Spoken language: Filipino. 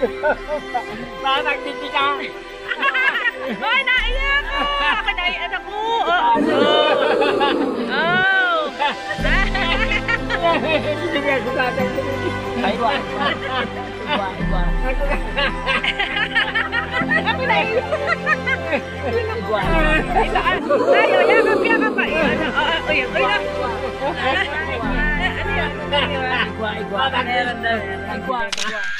Bakit titi ka? Ay, naiyak ko! Kanaiyan ako! Oh! Sige, sulatang ko. Ay, iba. Ako naiyak! Iba. Ayaw, yakap pa! Uy, na! Ano yan? Iba. Meron na. Iba.